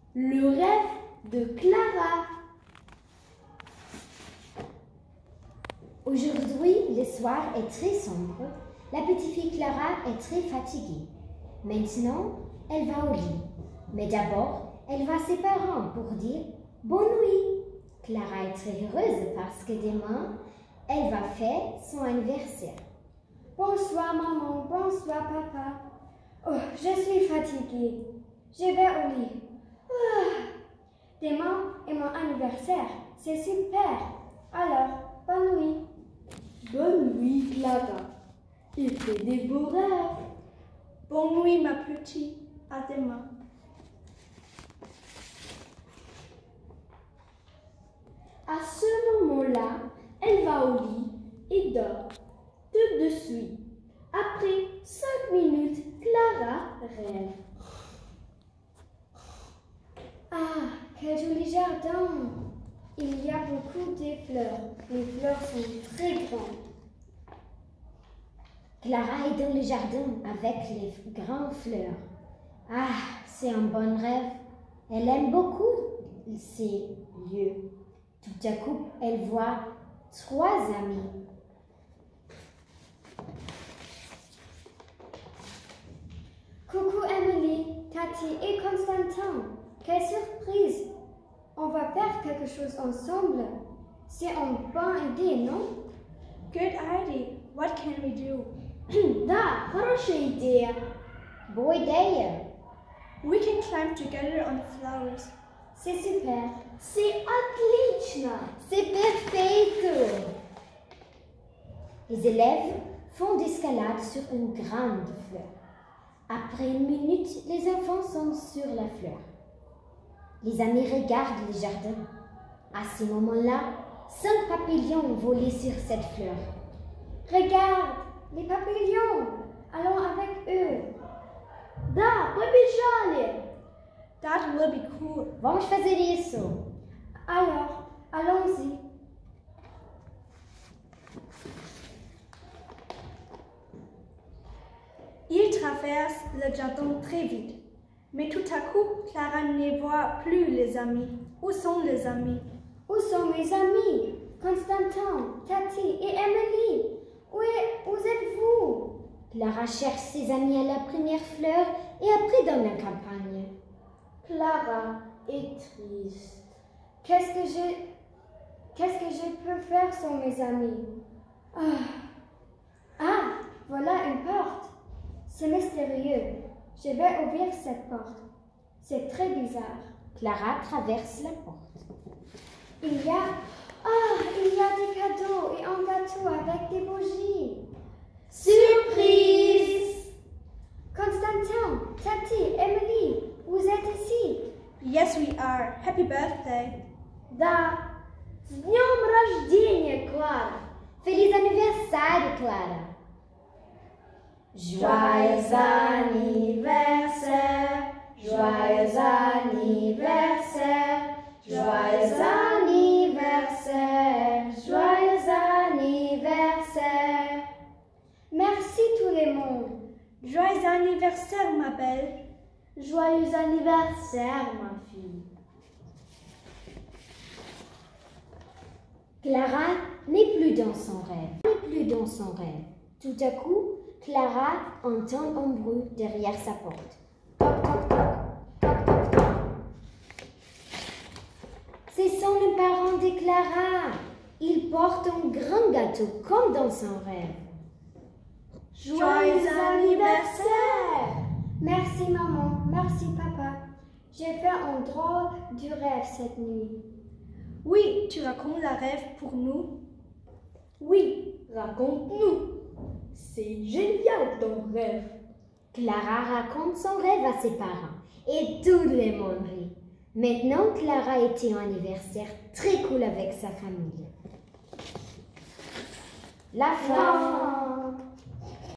Le rêve de Clara. Aujourd'hui, le soir est très sombre. La petite fille Clara est très fatiguée. Maintenant, elle va au lit. Mais d'abord, elle va à ses parents pour dire « Bonne nuit ». Clara est très heureuse parce que demain, elle va faire son anniversaire. Bonsoir maman, bonsoir papa. Oh, je suis fatiguée. Je vais au lit. Demain est mon anniversaire. C'est super. Alors, bonne nuit. Bonne nuit, Clara. Et fais des beaux rêves. Bonne nuit, ma petite. À demain. À ce moment-là, elle va au lit et dort tout de suite. Après 5 minutes, Clara rêve. Ah, quel joli jardin! Il y a beaucoup de fleurs. Les fleurs sont très grandes. Clara est dans le jardin avec les grandes fleurs. Ah, c'est un bon rêve. Elle aime beaucoup ces lieux. Tout à coup, elle voit 3 amis. Coucou Emily, Cathy et Constantin. Quelle surprise! On va faire quelque chose ensemble. C'est une bonne idée, non? Good idea. What can we do? Да, хорошая идея. Boa ideia! We can climb together on the flowers. C'est super. C'est отлично. C'est perfeito! Les élèves font d'escalade sur une grande fleur. Après 1 minute, les enfants sont sur la fleur. Les amis regardent le jardin. À ce moment-là, 5 papillons volaient sur cette fleur. Regarde, les papillons. Allons avec eux. Да, побежали. That will be cool. Vamos fazer isso! Alors, allons-y. Ils traversent le jardin très vite. Mais tout à coup, Clara ne voit plus les amis. Où sont les amis? Où sont mes amis? Constantin, Cathy et Emily. Où êtes-vous? Clara cherche ses amis à la première fleur et après dans la campagne. Clara est triste. Qu'est-ce que je peux faire sans mes amis? Ah, voilà une porte. C'est mystérieux. Je vais ouvrir cette porte. C'est très bizarre. Clara traverse la porte. Il y a des cadeaux et un gâteau avec des bougies. Surprise! Constantin, Cathy, Emily, vous êtes ici? Yes, we are. Happy birthday. Да. С днем рождения, Клара. Feliz aniversário, Clara! Joyeux anniversaire, joyeux anniversaire, joyeux anniversaire, joyeux anniversaire. Merci tout le monde. Joyeux anniversaire, ma belle. Joyeux anniversaire, ma fille. Clara n'est plus dans son rêve. Tout à coup, Clara entend un bruit derrière sa porte. Toc, toc, toc, toc, toc, toc. Ce sont les parents de Clara. Ils portent un grand gâteau comme dans son rêve. Joyeux anniversaire! Merci maman, merci papa. J'ai fait un drôle du rêve cette nuit. Oui, tu racontes la rêve pour nous? Oui, raconte-nous. C'est génial ton rêve. Clara raconte son rêve à ses parents et tout le monde rit. Maintenant, Clara était un anniversaire très cool avec sa famille. La fin.